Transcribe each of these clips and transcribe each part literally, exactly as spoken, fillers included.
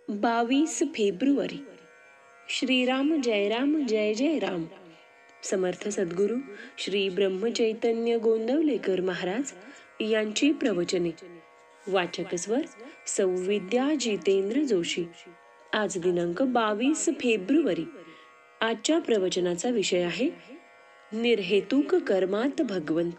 बावीस फेब्रुवारी. श्रीराम जय राम जय जय राम. समर्थ सद्गुरू श्री ब्रह्मचैतन्य गोंदवलेकर महाराज यांची प्रवचने. वाचक स्वर सौविद्या जितेंद्र जोशी. आज दिनांक बावीस फेब्रुवारी. आजच्या प्रवचनाचा विषय आहे निर्हेतुक कर्मात भगवंत.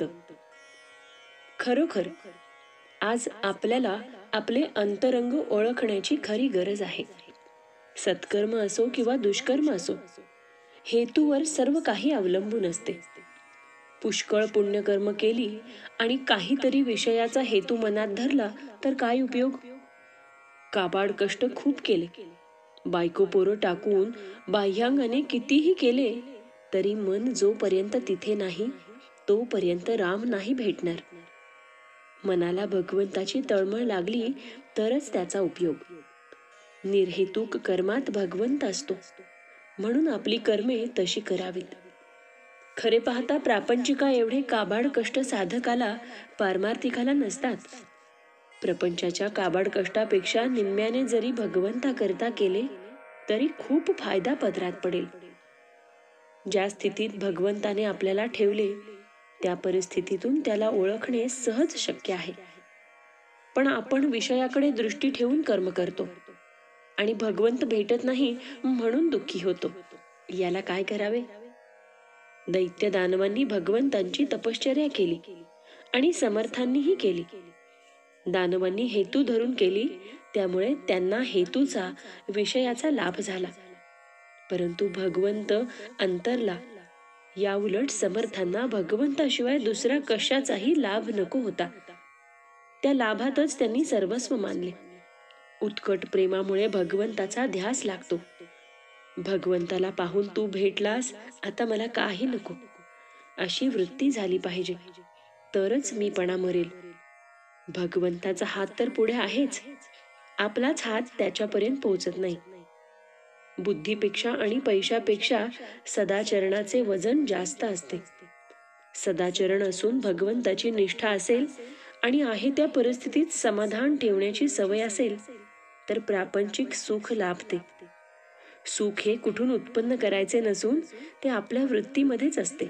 खरोखर आज आपल्याला आपले अंतरंग ओळखण्याची खरी गरज आहे. सत्कर्म असो किंवा दुष्कर्म असो, हेतूवर सर्व काही अवलंबून असते. पुष्कळ पुण्यकर्म केली आणि काहीतरी विषयाचा हेतू मनात धरला तर काय उपयोग? काबाड कष्ट खूप केले, बायको पोरं टाकून बाह्यांगाने कितीही केले तरी मन जोपर्यंत तिथे नाही तोपर्यंत राम नाही भेटणार. मनाला भगवंताची तळमळ लागली तरच त्याचा उपयोग. निर्हेतुक कर्मात भगवंत असतो, म्हणून आपली कर्मे तशी करावीत. खरे पाहता प्रापंचिका एवढे काबाड कष्ट साधकाला पारमार्थिकाला नसतात. प्रपंचाच्या काबाड कष्टापेक्षा निम्म्याने जरी भगवंता करता केले तरी खूप फायदा पदरात पडेल. ज्या स्थितीत भगवंताने आपल्याला ठेवले त्या परिस्थितीतून त्याला ओळखणे सहज शक्य आहे. पण आपण विषयाकडे दृष्टी ठेवून कर्म करतो आणि भगवंत भेटत नाही म्हणून दुःखी होतो. याला काय करावे? दैत्य दानवांनी भगवंतांची तपश्चर्या केली आणि समर्थांनीही केली. दानवांनी हेतू धरून केली, त्यामुळे त्यांना हेतूचा विषयाचा लाभ झाला. परंतु भगवंत अंतरला. या उलट समर्थांना भगवंताशिवाय दुसरा कशाचाही लाभ नको होता. त्या लाभातच त्यांनी सर्वस्व मानले. उत्कट प्रेमामुळे भगवंताचा ध्यास लागतो. भगवंताला पाहून तू भेटलास, आता मला काही नको, अशी वृत्ती झाली पाहिजे, तरच मी पणा मरेल. भगवंताचा हात तर पुढे आहेच, आपलाच हात त्याच्यापर्यंत पोहोचत नाही. बुद्धीपेक्षा आणि पैशापेक्षा सदाचरणाचे वजन जास्त असते. सदाचरण असून भगवंताची निष्ठा असेल आणि आहे त्या परिस्थितीत समाधान ठेवण्याची सवय असेल तर प्रापंचिक सुख लाभते. सुख हे कुठून उत्पन्न करायचे नसून ते आपल्या वृत्तीमध्येच असते.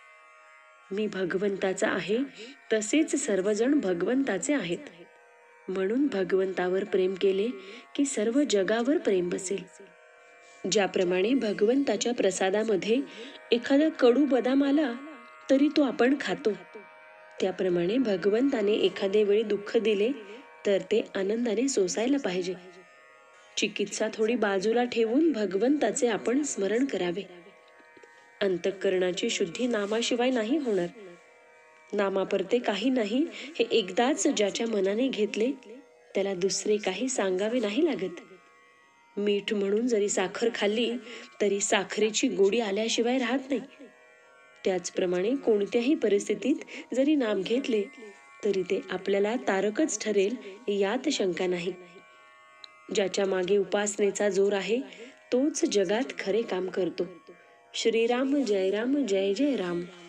मी भगवंताचा आहे तसेच सर्वजण भगवंताचे आहेत, म्हणून भगवंतावर प्रेम केले की सर्व जगावर प्रेम बसेल. ज्याप्रमाणे भगवंताच्या प्रसादामध्ये एखादा कडू बदाम आला तरी तो आपण खातो, त्याप्रमाणे भगवंताने एखादे वेळी दुःख दिले तर ते आनंदाने सोसायला पाहिजे. चिकित्सा थोडी बाजूला ठेवून भगवंताचे आपण स्मरण करावे. अंतःकरणाची शुद्धी नामाशिवाय नाही होणार. नामापरते काही नाही हे एकदाच ज्याच्या मनाने घेतले त्याला दुसरे काही सांगावे नाही लागत. मीठ म्हणून जरी साखर खाल्ली तरी साखरेची गोडी आल्याशिवाय राहत नाही. त्याचप्रमाणे कोणत्याही परिस्थितीत जरी नाम घेतले तरी ते आपल्याला तारकच ठरेल यात शंका नाही. ज्याच्या मागे उपासनेचा जोर आहे तोच जगात खरे काम करतो. श्रीराम जय राम जय जय राम.